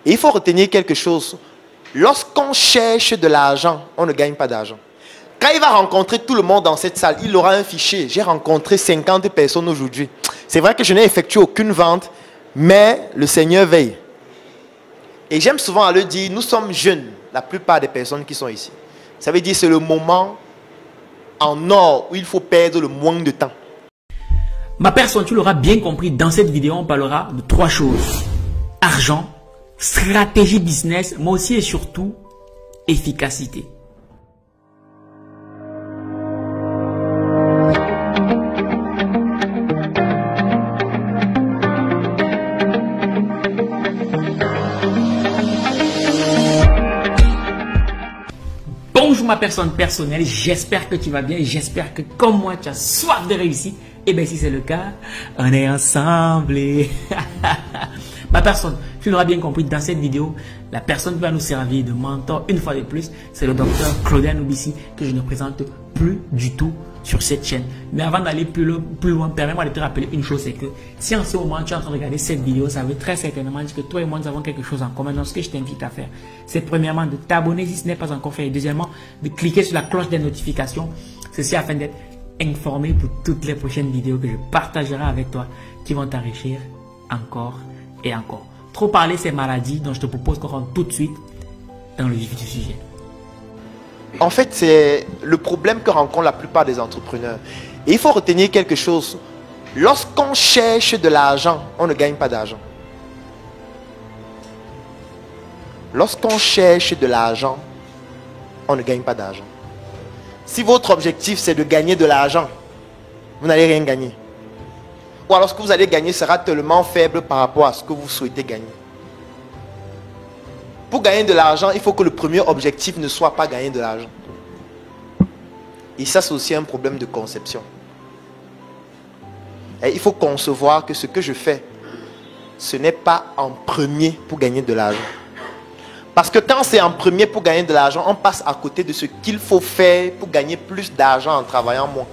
Et il faut retenir quelque chose. Lorsqu'on cherche de l'argent, on ne gagne pas d'argent. Quand il va rencontrer tout le monde dans cette salle, il aura un fichier. J'ai rencontré 50 personnes aujourd'hui. C'est vrai que je n'ai effectué aucune vente, mais le Seigneur veille. Et j'aime souvent à le dire, nous sommes jeunes, la plupart des personnes qui sont ici. Ça veut dire que c'est le moment en or où il faut perdre le moins de temps. Ma personne, tu l'auras bien compris, dans cette vidéo, on parlera de 3 choses. Argent, stratégie business, mais aussi et surtout, efficacité. Bonjour ma personne personnelle, j'espère que tu vas bien, j'espère que comme moi tu as soif de réussite. Et bien si c'est le cas, on est ensemble. Ma personne, tu l'auras bien compris, dans cette vidéo, la personne qui va nous servir de mentor une fois de plus, c'est le docteur Claude Anoubissi, que je ne présente plus du tout sur cette chaîne. Mais avant d'aller plus loin, permets-moi de te rappeler une chose, c'est que si en ce moment tu es en train de regarder cette vidéo, ça veut très certainement dire que toi et moi nous avons quelque chose en commun. Donc ce que je t'invite à faire, c'est premièrement de t'abonner si ce n'est pas encore fait, et deuxièmement de cliquer sur la cloche des notifications, ceci afin d'être informé pour toutes les prochaines vidéos que je partagerai avec toi qui vont t'enrichir encore et encore. Trop parler, c'est maladie, donc je te propose qu'on rentre tout de suite dans le vif du sujet. En fait, c'est le problème que rencontrent la plupart des entrepreneurs. Et il faut retenir quelque chose. Lorsqu'on cherche de l'argent, on ne gagne pas d'argent. Lorsqu'on cherche de l'argent, on ne gagne pas d'argent. Si votre objectif, c'est de gagner de l'argent, vous n'allez rien gagner. Ou alors ce que vous allez gagner sera tellement faible par rapport à ce que vous souhaitez gagner. Pour gagner de l'argent, il faut que le premier objectif ne soit pas gagner de l'argent. Et ça, c'est aussi un problème de conception. Et il faut concevoir que ce que je fais, ce n'est pas en premier pour gagner de l'argent. Parce que quand c'est en premier pour gagner de l'argent, on passe à côté de ce qu'il faut faire pour gagner plus d'argent en travaillant moins.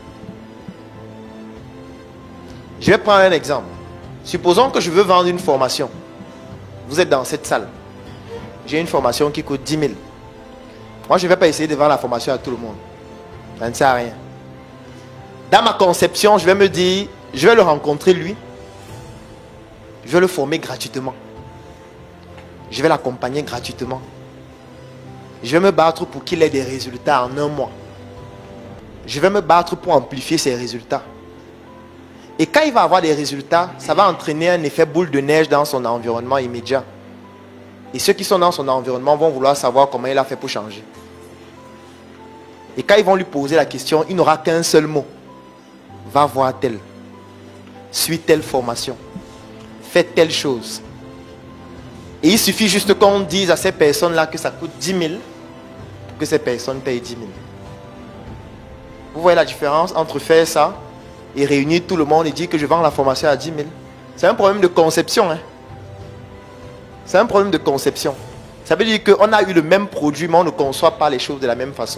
Je vais prendre un exemple. Supposons que je veux vendre une formation. Vous êtes dans cette salle. J'ai une formation qui coûte 10 000. Moi, je ne vais pas essayer de vendre la formation à tout le monde. Ça ne sert à rien. Dans ma conception, je vais me dire, je vais le rencontrer lui. Je vais le former gratuitement. Je vais l'accompagner gratuitement. Je vais me battre pour qu'il ait des résultats en un mois. Je vais me battre pour amplifier ses résultats. Et quand il va avoir des résultats, ça va entraîner un effet boule de neige dans son environnement immédiat. Et ceux qui sont dans son environnement vont vouloir savoir comment il a fait pour changer. Et quand ils vont lui poser la question, il n'aura qu'un seul mot. Va voir tel. Suis telle formation. Fais telle chose. Et il suffit juste qu'on dise à ces personnes-là que ça coûte 10 000 pour que ces personnes payent 10 000. Vous voyez la différence entre faire ça et réunir tout le monde et dire que je vends la formation à 10 000. C'est un problème de conception. Hein? C'est un problème de conception. Ça veut dire qu'on a eu le même produit, mais on ne conçoit pas les choses de la même façon.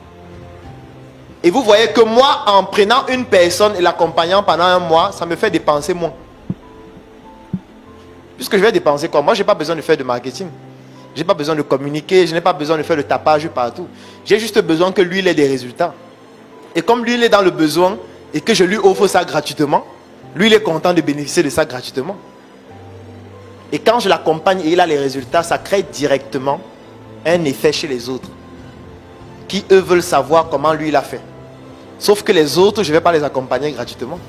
Et vous voyez que moi, en prenant une personne et l'accompagnant pendant un mois, ça me fait dépenser moins. Puisque je vais dépenser quoi? Moi, je n'ai pas besoin de faire de marketing. Je n'ai pas besoin de communiquer. Je n'ai pas besoin de faire de tapage partout. J'ai juste besoin que lui, il ait des résultats. Et comme lui, il est dans le besoin et que je lui offre ça gratuitement, lui, il est content de bénéficier de ça gratuitement. Et quand je l'accompagne et il a les résultats, ça crée directement un effet chez les autres. Qui, eux, veulent savoir comment lui, il a fait. Sauf que les autres, je ne vais pas les accompagner gratuitement.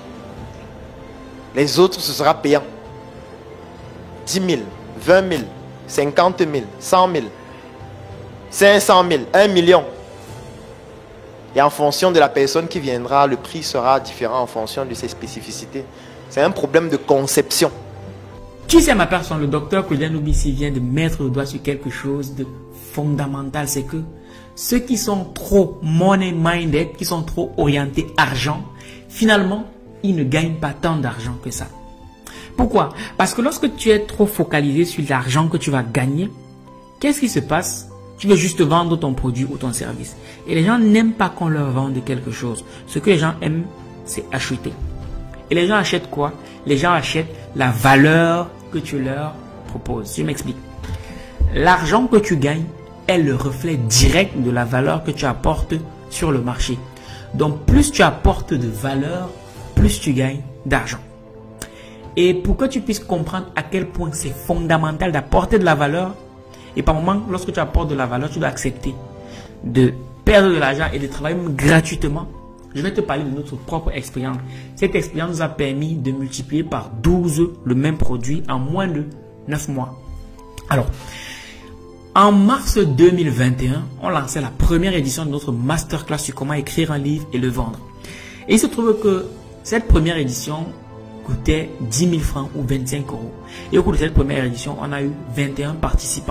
Les autres, ce sera payant. 10 000, 20 000, 50 000, 100 000, 500 000, 1 million. Et en fonction de la personne qui viendra, le prix sera différent en fonction de ses spécificités. C'est un problème de conception. Tu sais ma personne, le docteur Claude Anoubissi vient de mettre le doigt sur quelque chose de fondamental. C'est que ceux qui sont trop money-minded, qui sont trop orientés argent, finalement, ils ne gagnent pas tant d'argent que ça. Pourquoi? Parce que lorsque tu es trop focalisé sur l'argent que tu vas gagner, qu'est-ce qui se passe? Tu veux juste vendre ton produit ou ton service. Et les gens n'aiment pas qu'on leur vende quelque chose. Ce que les gens aiment, c'est acheter. Et les gens achètent quoi? Les gens achètent la valeur que tu leur propose. Je m'explique. L'argent que tu gagnes est le reflet direct de la valeur que tu apportes sur le marché. Donc, plus tu apportes de valeur, plus tu gagnes d'argent. Et pour que tu puisses comprendre à quel point c'est fondamental d'apporter de la valeur, et par moment, lorsque tu apportes de la valeur, tu dois accepter de perdre de l'argent et de travailler gratuitement. Je vais te parler de notre propre expérience. Cette expérience nous a permis de multiplier par 12 le même produit en moins de 9 mois. Alors, en mars 2021, on lançait la première édition de notre masterclass sur comment écrire un livre et le vendre. Et il se trouve que cette première édition coûtait 10 000 francs ou 25 €. Et au cours de cette première édition, on a eu 21 participants.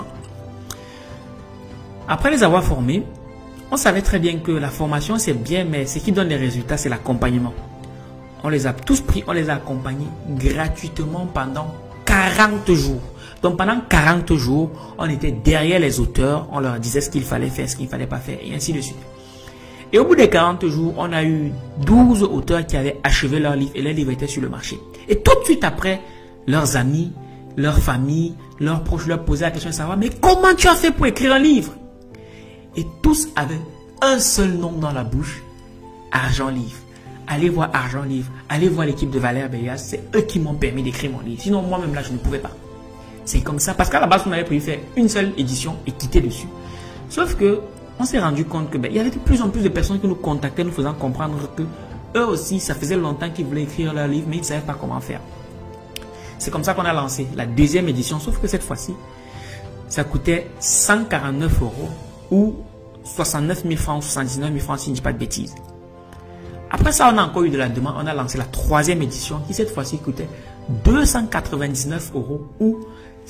Après les avoir formés, on savait très bien que la formation c'est bien, mais ce qui donne les résultats, c'est l'accompagnement. On les a tous pris, on les a accompagnés gratuitement pendant 40 jours. Donc pendant 40 jours, on était derrière les auteurs, on leur disait ce qu'il fallait faire, ce qu'il ne fallait pas faire, et ainsi de suite. Et au bout des 40 jours, on a eu 12 auteurs qui avaient achevé leur livre et leur livre était sur le marché. Et tout de suite après, leurs amis, leur famille, leurs proches leur posaient la question de savoir, mais comment tu as fait pour écrire un livre? Et tous avaient un seul nom dans la bouche, Argent Livre. Allez voir Argent Livre, allez voir l'équipe de Valère Bélias, c'est eux qui m'ont permis d'écrire mon livre. Sinon, moi-même là, je ne pouvais pas. C'est comme ça, parce qu'à la base, on avait prévu faire une seule édition et quitter dessus. Sauf que, on s'est rendu compte que il y avait de plus en plus de personnes qui nous contactaient, nous faisant comprendre que eux aussi, ça faisait longtemps qu'ils voulaient écrire leur livre, mais ils ne savaient pas comment faire. C'est comme ça qu'on a lancé la deuxième édition, sauf que cette fois-ci, ça coûtait 149 € ou 69 000 francs ou 79 000 francs si je ne dis pas de bêtises. Après ça, on a encore eu de la demande. On a lancé la troisième édition qui cette fois-ci coûtait 299 € ou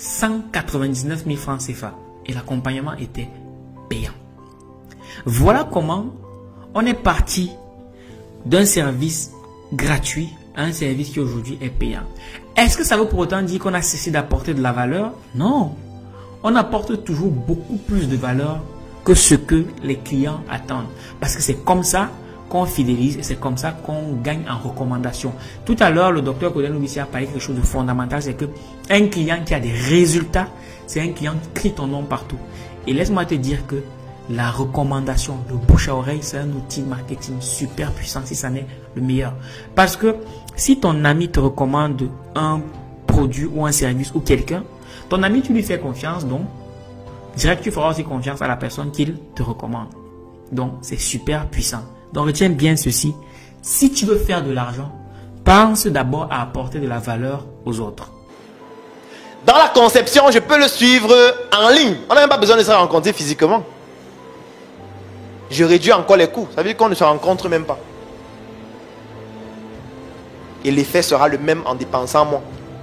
199 000 francs CFA. Et l'accompagnement était payant. Voilà comment on est parti d'un service gratuit à un service qui aujourd'hui est payant. Est-ce que ça veut pour autant dire qu'on a cessé d'apporter de la valeur? Non. On apporte toujours beaucoup plus de valeur que ce que les clients attendent. Parce que c'est comme ça qu'on fidélise et c'est comme ça qu'on gagne en recommandation. Tout à l'heure, le docteur Kodé Noubissi a parlé de quelque chose de fondamental, c'est que un client qui a des résultats, c'est un client qui crie ton nom partout. Et laisse-moi te dire que la recommandation, le bouche à oreille, c'est un outil marketing super puissant si ça n'est le meilleur. Parce que si ton ami te recommande un produit ou un service ou quelqu'un, ton ami, tu lui fais confiance, donc direct, tu feras aussi confiance à la personne qu'il te recommande. Donc, c'est super puissant. Donc, retiens bien ceci. Si tu veux faire de l'argent, pense d'abord à apporter de la valeur aux autres. Dans la conception, je peux le suivre en ligne. On n'a même pas besoin de se rencontrer physiquement. Je réduis encore les coûts. Ça veut dire qu'on ne se rencontre même pas. Et l'effet sera le même en dépensant moins.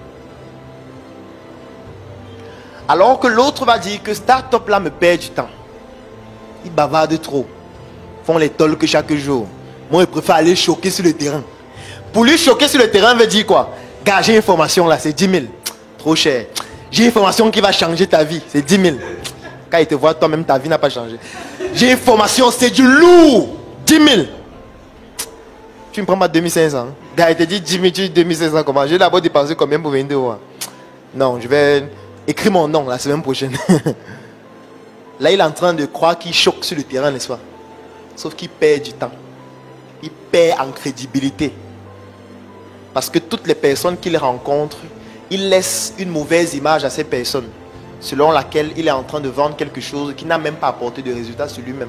Alors que l'autre va dire que Startup là me perd du temps. Ils bavardent trop. Font les talks chaque jour. Moi, je préfère aller choquer sur le terrain. Pour lui, choquer sur le terrain veut dire quoi? Gars, j'ai une formation là, c'est 10 000. Trop cher. J'ai une formation qui va changer ta vie, c'est 10 000. Quand il te voit, toi-même, ta vie n'a pas changé. J'ai une formation, c'est du lourd. 10 000. Tu me prends pas 2500. Gars, il te dit 10 000, tu dis 2500 comment? J'ai d'abord dépensé combien pour 22 €? Non, je vais écrire mon nom la semaine prochaine. Là, il est en train de croire qu'il choque sur le terrain, n'est-ce pas? Sauf qu'il perd du temps. Il perd en crédibilité. Parce que toutes les personnes qu'il rencontre, il laisse une mauvaise image à ces personnes, selon laquelle il est en train de vendre quelque chose qui n'a même pas apporté de résultat sur lui-même.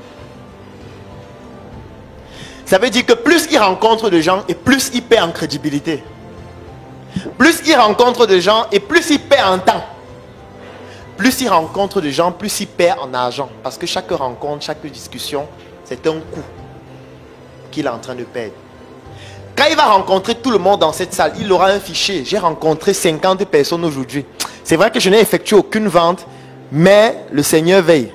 Ça veut dire que plus il rencontre de gens et plus il perd en crédibilité. Plus il rencontre de gens et plus il perd en temps. Plus il rencontre de gens, plus il perd en argent. Parce que chaque rencontre, chaque discussion, c'est un coût qu'il est en train de perdre. Quand il va rencontrer tout le monde dans cette salle, il aura un fichier. J'ai rencontré 50 personnes aujourd'hui. C'est vrai que je n'ai effectué aucune vente, mais le Seigneur veille.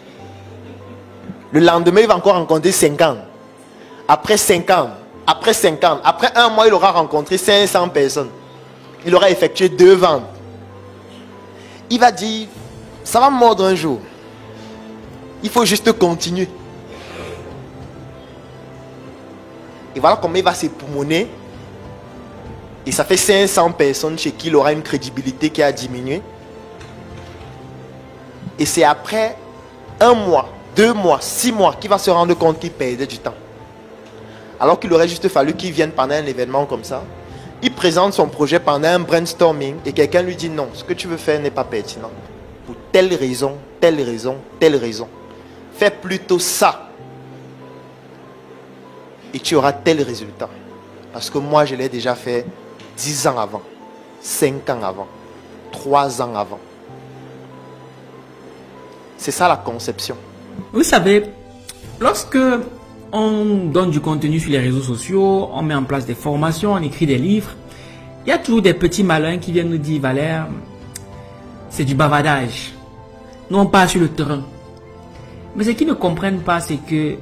Le lendemain, il va encore rencontrer 50. Après 50, après 50, après un mois, il aura rencontré 500 personnes. Il aura effectué 2 ventes. Il va dire, ça va mordre un jour. Il faut juste continuer. Et voilà comment il va s'époumoner. Et ça fait 500 personnes chez qui il aura une crédibilité qui a diminué. Et c'est après 1 mois, 2 mois, 6 mois qu'il va se rendre compte qu'il perdait du temps. Alors qu'il aurait juste fallu qu'il vienne pendant un événement comme ça. Il présente son projet pendant un brainstorming et quelqu'un lui dit non, ce que tu veux faire n'est pas pertinent. Pour telle raison, telle raison, telle raison. Fais plutôt ça. Et tu auras tel résultat. Parce que moi, je l'ai déjà fait 10 ans avant, 5 ans avant, 3 ans avant. C'est ça la conception. Vous savez, lorsque on donne du contenu sur les réseaux sociaux, on met en place des formations, on écrit des livres, il y a toujours des petits malins qui viennent nous dire, Valère, c'est du bavardage. Nous, on part sur le terrain. Mais ce qu'ils ne comprennent pas, c'est que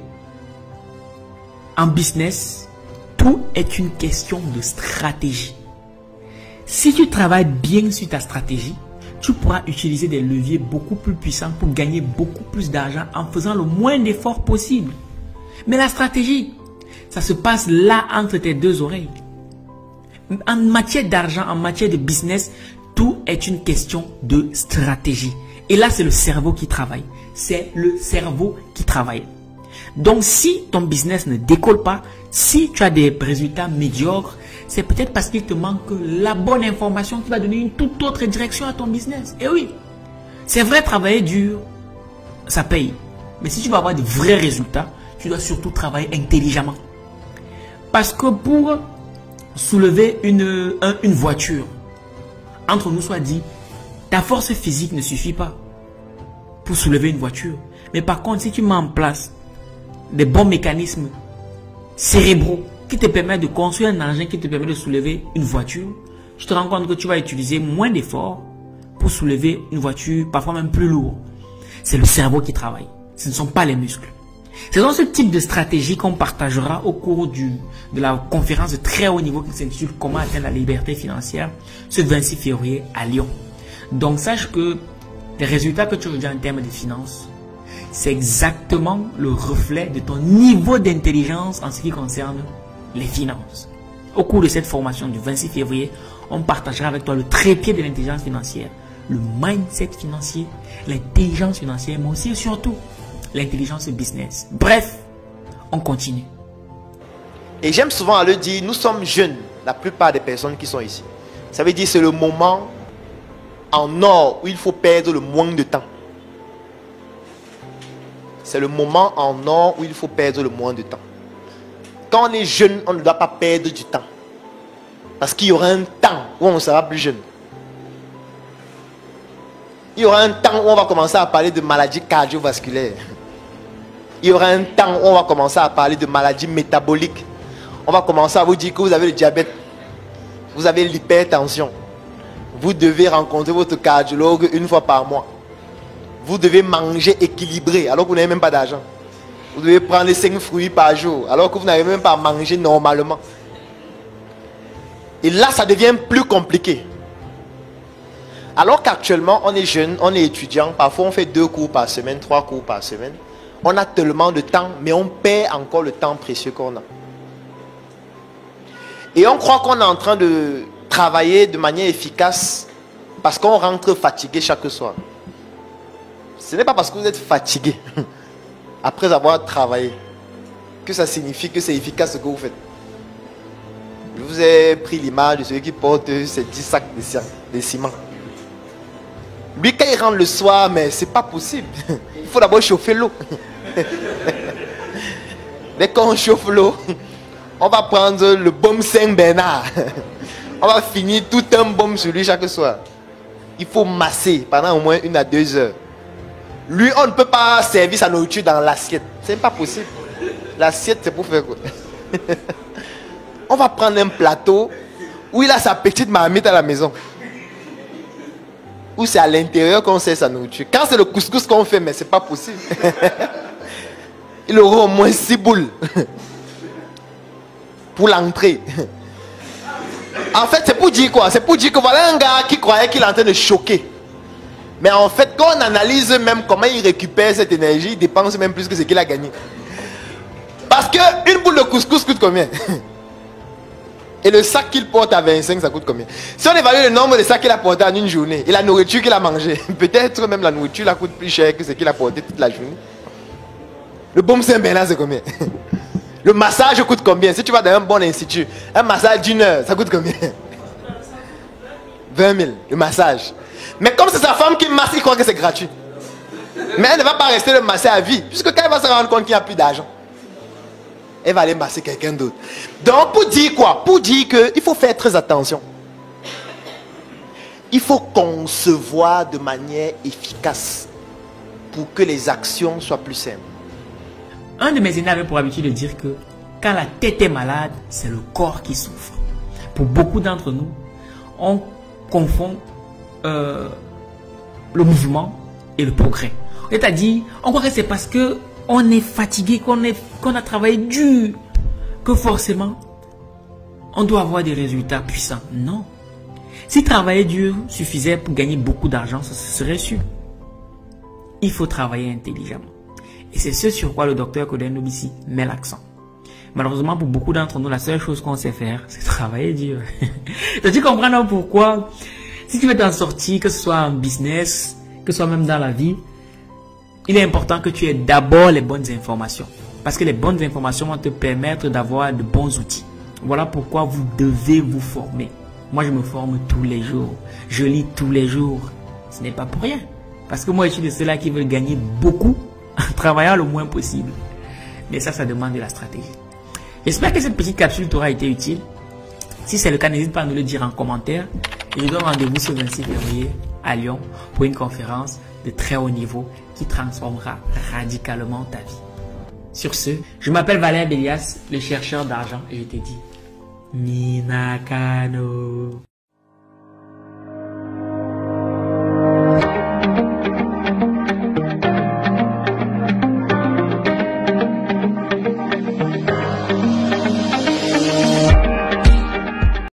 en business, tout est une question de stratégie. Si tu travailles bien sur ta stratégie, tu pourras utiliser des leviers beaucoup plus puissants pour gagner beaucoup plus d'argent en faisant le moins d'efforts possible. Mais la stratégie, ça se passe là entre tes deux oreilles. En matière d'argent, en matière de business, tout est une question de stratégie. Et là, c'est le cerveau qui travaille. C'est le cerveau qui travaille. Donc, si ton business ne décolle pas, si tu as des résultats médiocres, c'est peut-être parce qu'il te manque la bonne information qui va donner une toute autre direction à ton business. Et oui, c'est vrai, travailler dur, ça paye. Mais si tu veux avoir de vrais résultats, tu dois surtout travailler intelligemment. Parce que pour soulever une voiture, entre nous soit dit, ta force physique ne suffit pas pour soulever une voiture. Mais par contre, si tu mets en place des bons mécanismes cérébraux qui te permettent de construire un engin qui te permet de soulever une voiture, tu te rends compte que tu vas utiliser moins d'efforts pour soulever une voiture, parfois même plus lourde. C'est le cerveau qui travaille. Ce ne sont pas les muscles. C'est dans ce type de stratégie qu'on partagera au cours de la conférence de très haut niveau qui s'intitule Comment atteindre la liberté financière ce 26 février à Lyon. Donc sache que les résultats que tu regardes en termes de finances, c'est exactement le reflet de ton niveau d'intelligence en ce qui concerne les finances. Au cours de cette formation du 26 février, on partagera avec toi le trépied de l'intelligence financière, le mindset financier, l'intelligence financière, mais aussi et surtout l'intelligence business. Bref, on continue. Et j'aime souvent à le dire, nous sommes jeunes, la plupart des personnes qui sont ici. Ça veut dire que c'est le moment en or où il faut perdre le moins de temps. C'est le moment en or où il faut perdre le moins de temps. Quand on est jeune, on ne doit pas perdre du temps. Parce qu'il y aura un temps où on sera plus jeune. Il y aura un temps où on va commencer à parler de maladies cardiovasculaires. Il y aura un temps où on va commencer à parler de maladies métaboliques. On va commencer à vous dire que vous avez le diabète. Vous avez l'hypertension. Vous devez rencontrer votre cardiologue 1 fois par mois. Vous devez manger équilibré alors que vous n'avez même pas d'argent. Vous devez prendre 5 fruits par jour alors que vous n'avez même pas à manger normalement. Et là, ça devient plus compliqué. Alors qu'actuellement, on est jeune, on est étudiant. Parfois, on fait 2 cours par semaine, 3 cours par semaine. On a tellement de temps, mais on perd encore le temps précieux qu'on a. Et on croit qu'on est en train de travailler de manière efficace parce qu'on rentre fatigué chaque soir. Ce n'est pas parce que vous êtes fatigué après avoir travaillé que ça signifie que c'est efficace ce que vous faites. Je vous ai pris l'image de celui qui porte ces 10 sacs de ciment. Lui, quand il rentre le soir, mais c'est pas possible. Il faut d'abord chauffer l'eau. Dès qu'on chauffe l'eau, on va prendre le baume Saint-Bernard. On va finir tout un baume sur lui chaque soir. Il faut masser pendant au moins 1 à 2 heures. Lui, on ne peut pas servir sa nourriture dans l'assiette. C'est pas possible. L'assiette, c'est pour faire quoi? On va prendre un plateau où il a sa petite marmite à la maison. Où c'est à l'intérieur qu'on sert sa nourriture. Quand c'est le couscous qu'on fait, mais c'est pas possible. Il aura au moins 6 boules pour l'entrée. En fait, c'est pour dire quoi? C'est pour dire que voilà un gars qui croyait qu'il est en train de choquer. Mais en fait, quand on analyse même comment il récupère cette énergie, il dépense même plus que ce qu'il a gagné. Parce qu'une boule de couscous coûte combien? Et le sac qu'il porte à 25, ça coûte combien? Si on évalue le nombre de sacs qu'il a porté en une journée et la nourriture qu'il a mangé, peut-être même la nourriture la coûte plus cher que ce qu'il a porté toute la journée. Le baume Saint-Bernard, c'est combien? Le massage coûte combien? Si tu vas dans un bon institut, un massage d'1 heure, ça coûte combien? 20 000, le massage. Mais comme c'est sa femme qui masse, il croit que c'est gratuit. Mais elle ne va pas rester le masser à vie, puisque quand elle va se rendre compte qu'il n'y a plus d'argent, elle va aller masser quelqu'un d'autre. Donc, pour dire quoi? Pour dire qu'il faut faire très attention. Il faut concevoir de manière efficace pour que les actions soient plus simples. Un de mes aînés avait pour habitude de dire que quand la tête est malade, c'est le corps qui souffre. Pour beaucoup d'entre nous, on confond le mouvement et le progrès. C'est-à-dire, on croit que c'est parce que on est fatigué, qu'on a travaillé dur, que forcément, on doit avoir des résultats puissants. Non. Si travailler dur suffisait pour gagner beaucoup d'argent, ce serait sûr. Il faut travailler intelligemment. Et c'est ce sur quoi le docteur Koden Nobisi met l'accent. Malheureusement, pour beaucoup d'entre nous, la seule chose qu'on sait faire, c'est travailler dur. Tu comprends donc pourquoi, si tu veux t'en sortir, que ce soit en business, que ce soit même dans la vie, il est important que tu aies d'abord les bonnes informations. Parce que les bonnes informations vont te permettre d'avoir de bons outils. Voilà pourquoi vous devez vous former. Moi, je me forme tous les jours. Je lis tous les jours. Ce n'est pas pour rien. Parce que moi, je suis de ceux-là qui veulent gagner beaucoup en travaillant le moins possible. Mais ça demande de la stratégie. J'espère que cette petite capsule t'aura été utile. Si c'est le cas, n'hésite pas à nous le dire en commentaire. Et je donne rendez-vous ce 26 février à Lyon pour une conférence de très haut niveau qui transformera radicalement ta vie. Sur ce, je m'appelle Valère Bélias, le chercheur d'argent, et je te dis Minakano.